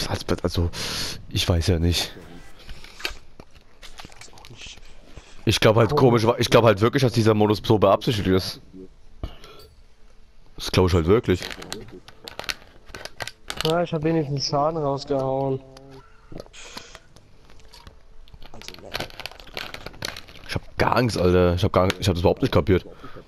Also, ich weiß ja nicht. Weiß auch nicht. Ich glaube halt komisch, ich glaube halt wirklich, dass dieser Modus so beabsichtigt ist. Das glaube ich halt wirklich. Ja, ich habe wenigstens Schaden rausgehauen. Also, ne. Ich hab gar Angst, Alter. Ich hab das überhaupt nicht kapiert.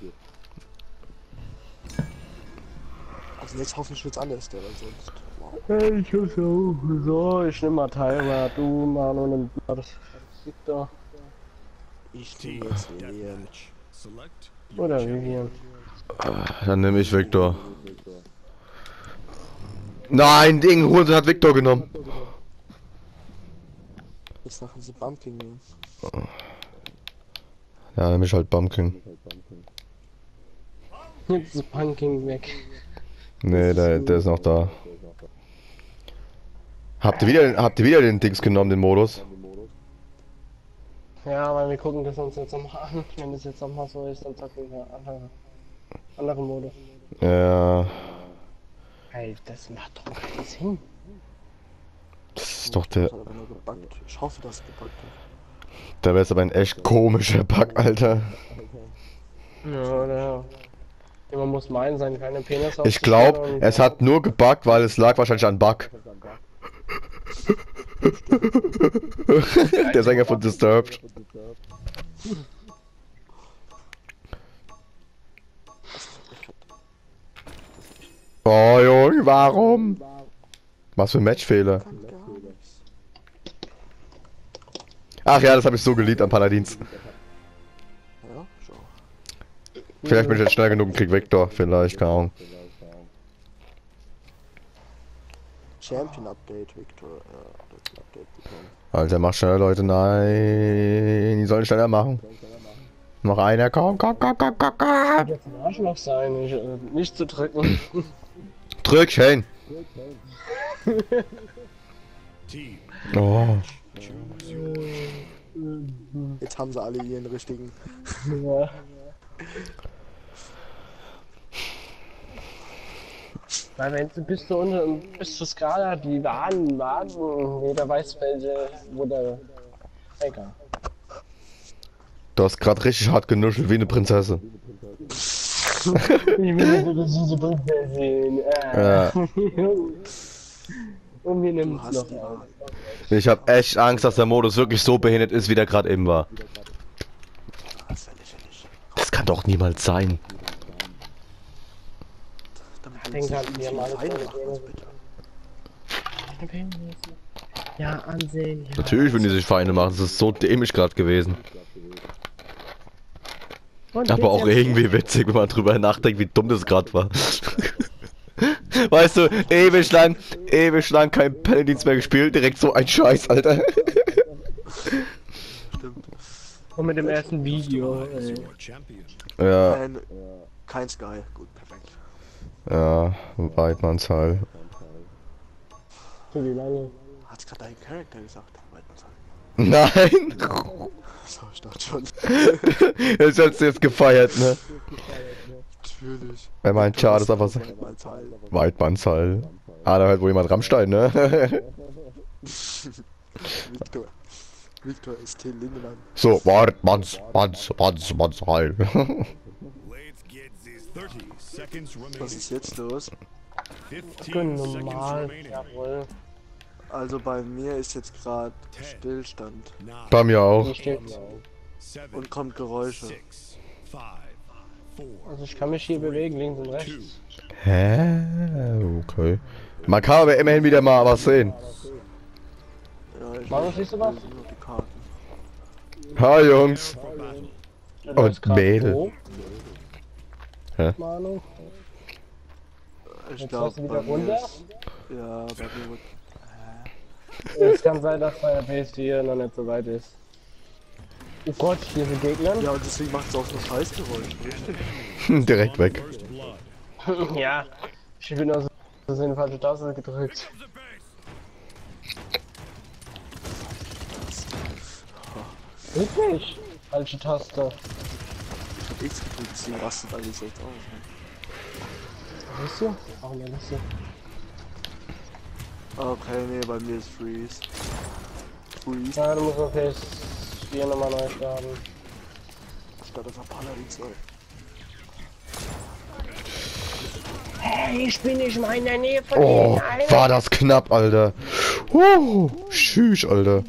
Also jetzt hoffentlich wird's anders, der, weil sonst. Wow. Ja, ich hab's auch. So, ich nehm mal Tyra, du, Manu, nimm das Victor. Ich nehme jetzt Lilian. Oder Vivian. Dann nehme ich Victor. Nein, Ding, Hurensohn hat Victor genommen. Jetzt nach diesem Bumpking nehmen. Ja, nehme ich halt Bumpkin. Jetzt ist Punking weg. Nee, der ist noch da. Habt ihr wieder den Dings genommen, den Modus? Ja, weil wir gucken das uns jetzt nochmal an. Wenn es jetzt nochmal so ist, dann zocken wir andere Modus. Ja. Ey, das macht doch keinen Sinn. Das ist doch der. Das hat aber nur gebuggt. Ich hoffe, dass es gebuggt hat. Der wäre jetzt aber ein echt komischer Bug, Alter. Ja, oder? Man muss meinen, seine kleine Penis Ich glaube, es hat nur gebuggt, weil es lag wahrscheinlich an Bug. Der Sänger von Disturbed. Oh Junge, warum? Was für ein Matchfehler. Kann gar nichts. Ach ja, das habe ich so geliebt an Paladins. Ja, schau. Vielleicht bin ich jetzt schnell genug und krieg Vector, vielleicht, keine Ahnung. Champion Update, Victor. Ja, das Update bekommen. Alter, mach schneller, Leute, nein. Die sollen schneller machen. Noch einer, komm. Jetzt ein Arschloch sein, nicht zu drücken. Drück, Shane. Oh. Jetzt haben sie alle ihren richtigen. Ja. Weil wenn du bis zur Skala, die Waden, jeder weiß welche, wo der... Egal. Du hast gerade richtig hart genuschelt wie eine Prinzessin. Ich will so das süße Prinzessin sehen. Ja. Und mir Du nimmt's hast noch die auf. Wahl. Ich hab echt Angst, dass der Modus wirklich so behindert ist, wie der gerade eben war. Das ist ja lächerlich. Das kann doch niemals sein. Damit Den wir kannten wir mal. Feinde machen, also bitte. Ja, ansehen. Ja. Natürlich, wenn die sich Feinde machen, das ist so dämlich gerade gewesen. Und Aber auch jetzt- irgendwie witzig, wenn man drüber nachdenkt, wie dumm das gerade war. Weißt du, ewig lang kein Paladins mehr gespielt, direkt so ein Scheiß, Alter. Stimmt. Und mit dem ersten Video. Ja, Kein Sky. Gut, perfekt. ja, Weidmannsheil. Für wie lange? Hat's gerade dein Charakter gesagt? Weidmannsheil. Nein! So, ich dachte schon. Das hast du jetzt gefeiert, ne? Natürlich. Er meint, schade, ist einfach so. Weidmannsheil. Weidmannsheil. Ah, da hört wohl jemand Rammstein, ne? Victor. Victor ist Till Lindemann. So, Weidmannsheil. Was ist jetzt los? Normal, jawohl. Also bei mir ist jetzt gerade Stillstand Bei mir auch. Hier steht's. und kommt Geräusche. Also ich kann mich hier bewegen, links und rechts. Hä? Okay. Man kann aber immerhin wieder mal was sehen. Ja, ich Manu, siehst du was? sehe nur die Karten. Hi, Jungs. Der Und läuft grad Mädel. hoch. Hä? Manu. Ich Jetzt glaube, läufst du wieder runter. Ja, bei mir wird. Es kann sein, dass bei der Base hier noch nicht so weit ist. Oh Gott, hier sind Gegner. Ja, und deswegen macht es auch so ein Scheißgeräusch, richtig? Direkt weg. Ja. Ich bin aus Versehen falsche Taste gedrückt. Wirklich? Falsche Taste. Ich hab X gedrückt, deswegen rastet alles jetzt aus. Ne? Siehst du? Warum denn nicht so? Okay, nee, bei mir ist Freeze. Freeze. Ja, du musst auf PS 4 nochmal neu starten. Statt einfach Paladin 2. Hey, ich bin nicht mal in der Nähe von Oh, denen, Alter. war das knapp, Alter. Tschüss, Alter.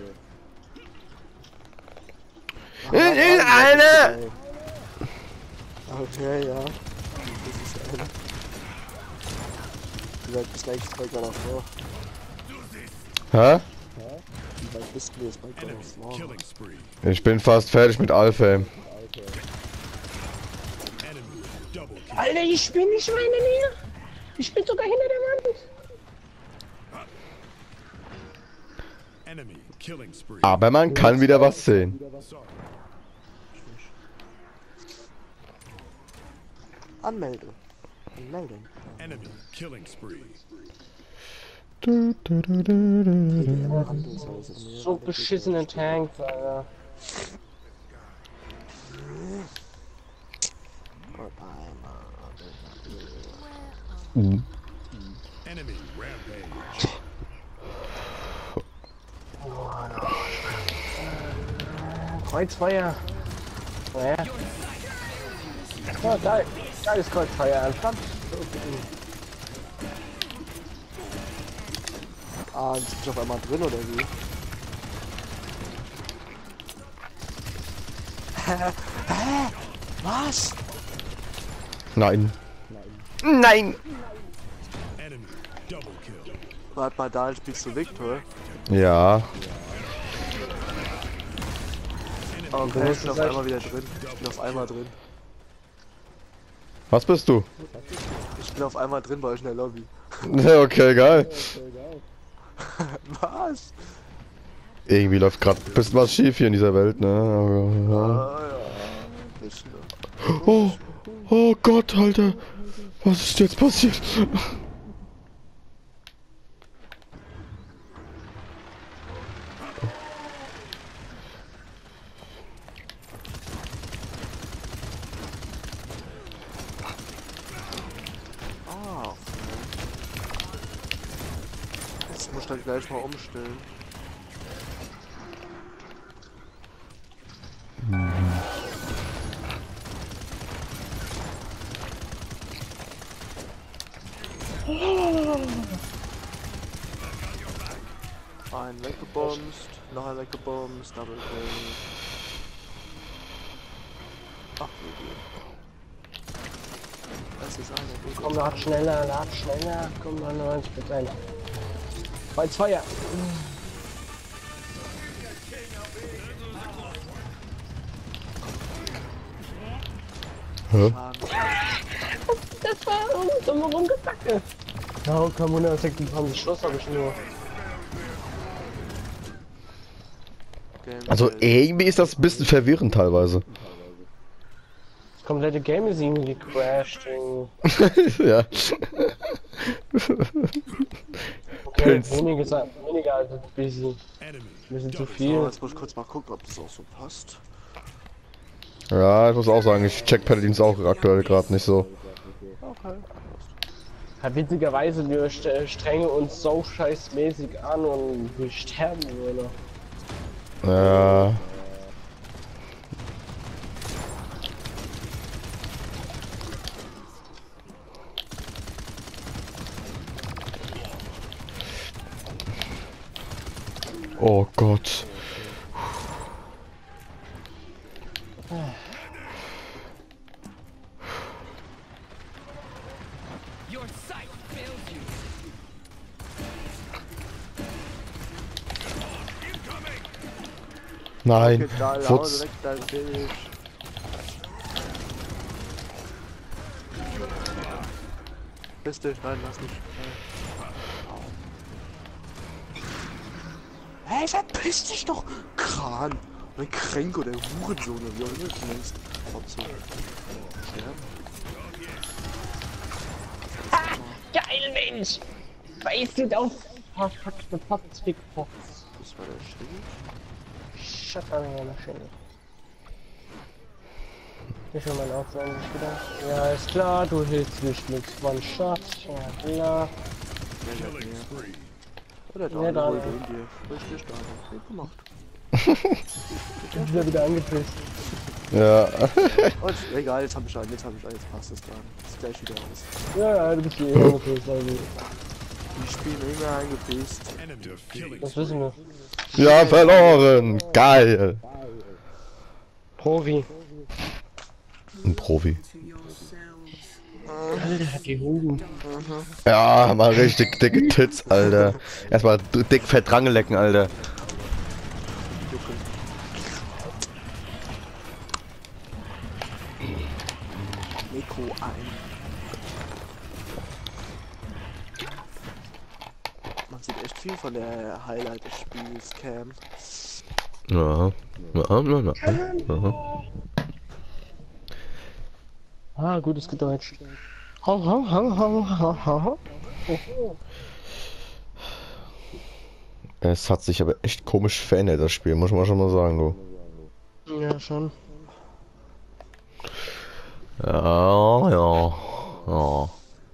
Eine! Okay, ja. Das ist eine. Wie weit bist du eigentlich bei God of War? Hä? Wie weit bist du jetzt bei God of War? Killing spree. Ich bin fast fertig mit Alpha. Enemy double kill. Alter, ich bin nicht mal in der Nähe. Ich bin sogar hinter der Wand. Enemy killing spree. Aber man kann wieder was sehen. Sorry. Anmelde. Anmelden. Enemy killing spree. So beschissene Tanks, Alter. Enemy rampage. Kreuzfeuer. Naja. Oh, geil. Geiles Kreuzfeuer. Anstand. Ah, jetzt bin ich auf einmal drin oder wie? Hä? Was? Nein. Nein! Enemy double kill. Warte mal, da spielst du Victor. Ja. Okay, ich bin auf einmal wieder drin. Ich bin auf einmal drin. Was bist du? Ich bin auf einmal drin bei euch in der Lobby. Okay, geil. Was? Irgendwie läuft gerade ein bisschen was schief hier in dieser Welt, ne? Ah ja. Bisschen. Oh, oh Gott, Alter. Was ist jetzt passiert? Ah, okay. Jetzt muss ich dann gleich mal umstellen. Einen weggebomst, noch einen weggebomst, Double Kill. Ach, wie das ist einer. Komm, lad schneller, lad schneller. Komm, mal 90%. Kreuzfeuer. Hä? Das war dumme Rumgebacke. Ja, komm, 126 Schuss habe ich nur. Also irgendwie ist das ein bisschen verwirrend teilweise. Das komplette Game ist irgendwie gecrashed. Ja. Okay, weniger als ein bisschen. Enemy Bisschen zu So, viel. jetzt muss ich kurz mal gucken, ob das auch so passt. Ja, ich muss auch sagen, ich check Paladins auch aktuell gerade nicht so. Okay. Ja, witzigerweise, wir strengen uns so scheißmäßig an und wir sterben nur noch. Ja. Oh Gott. Nein. Okay, da, Futz. Hause weg, da bin ich. Bist du? Nein, lass nicht. Hey, verpiss dich doch! Kran! Oder Kränk oder Hurensohn oder wie auch immer du nennst. Fotze. Geil, Mensch! Weißt du das? Verkackte Fox. Das war der Schild. Shut up, meine Maschine. Ich will mein Auto eigentlich wieder. Ja, ist klar, du hilfst mich mit One-Shot. Ja, klar. killing spree. Oder da, Ja, da. wollte in dir. Richtig stark. Gut gemacht. Ich bin wieder angepisst. Ja. Und egal, jetzt hab ich einen, jetzt passt es gerade. Ist gleich wieder aus. Ja, du bist hier angepisst, also. Ich spiele immer eingepisst. Enemy killing Das wissen wir. Ja, verloren. Geil. Profi. Ein Profi. Alter, hat die Huben. Ja, mal richtig dicke Tits, Alter. Erstmal dick fett lecken, Alter. Neko ein. Man sieht echt viel von der Highlight des Spiels, Cam. Ja. Ja. Ah, gutes Gedeutscht. Hau, hau, hau, hau, hau, hau. Es hat sich aber echt komisch verändert, das Spiel, muss man schon mal sagen, du. Ja, schon. Ja.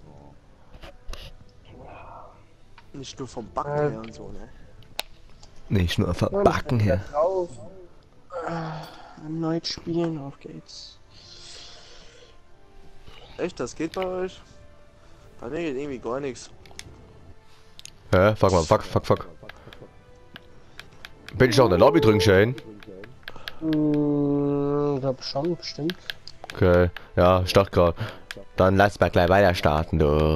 Nicht nur vom Backen her und so, ne? Nicht nur verbacken her. Drauf. Erneut spielen, auf geht's. Echt, das geht bei euch? Bei mir geht irgendwie gar nichts. Hä? Fuck mal, fuck. Bin ich auch in der Lobby drin, Shane? Glaub schon, bestimmt. Okay, ja, start grad. Dann lass mal gleich weiter starten, du.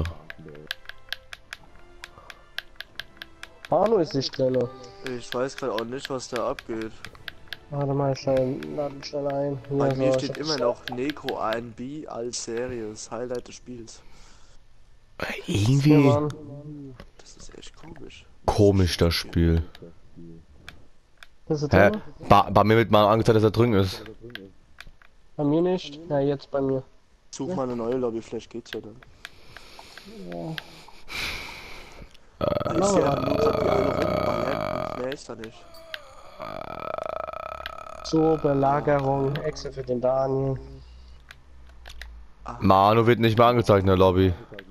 Manu ist nicht schneller. Ich weiß gerade auch nicht, was da abgeht. Warte mal, laden schnell ein. Bei Hier, mir so, steht immer noch Neko 1B als Serie, das Highlight des Spiels. Irgendwie Das ist echt komisch. komisch, das Spiel. Ist es Hä? drin? Bei mir wird mal angezeigt, dass er drin ist. Bei mir nicht? Ja, jetzt bei mir. Such mal eine neue Lobby, vielleicht geht's ja dann. Ist ja mehr ist da nicht. Zur Belagerung, Exe für den Daniel. Manu wird nicht mehr angezeigt in der Lobby.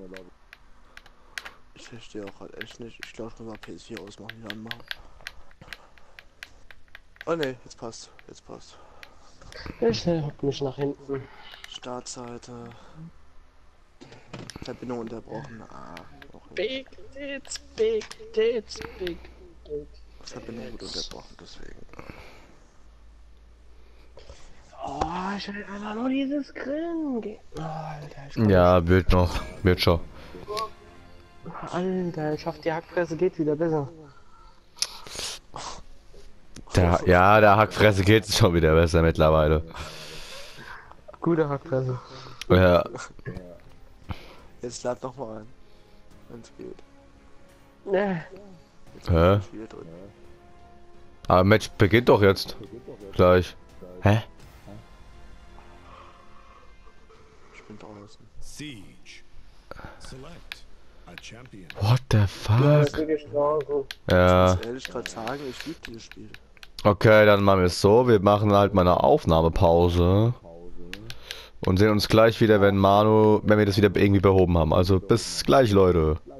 Ich verstehe auch halt echt nicht. Ich glaube, ich muss mal PS4 ausmachen, wieder anmachen. Oh ne, jetzt passt. Ich hock mich nach hinten. Startseite. Verbindung unterbrochen. Big Tits, Big Tits, Big Tits. Verbindung wird unterbrochen, deswegen. Oh, ich will einfach nur dieses Grillen gehen. Oh, Alter, Ja, wird noch. Wird schon. Alter, ich hoffe, die Hackfresse geht wieder besser. Der Hackfresse geht schon wieder besser mittlerweile. Gute Hackfresse. Ja. Jetzt lad noch mal ein. Wenn's geht. Ne, Hä? Wieder drin. Aber Match beginnt doch jetzt. Gleich. Hä? Ich bin draußen. Siege. Select a champion. What the ja, fuck? ist wirklich draußen. Ja. Ich muss ehrlich gerade sagen, ich liebe dieses Spiel. Okay, dann machen wir es so. Wir machen halt mal eine Aufnahmepause. Und sehen uns gleich wieder, wenn wir das wieder irgendwie behoben haben. Also bis gleich, Leute.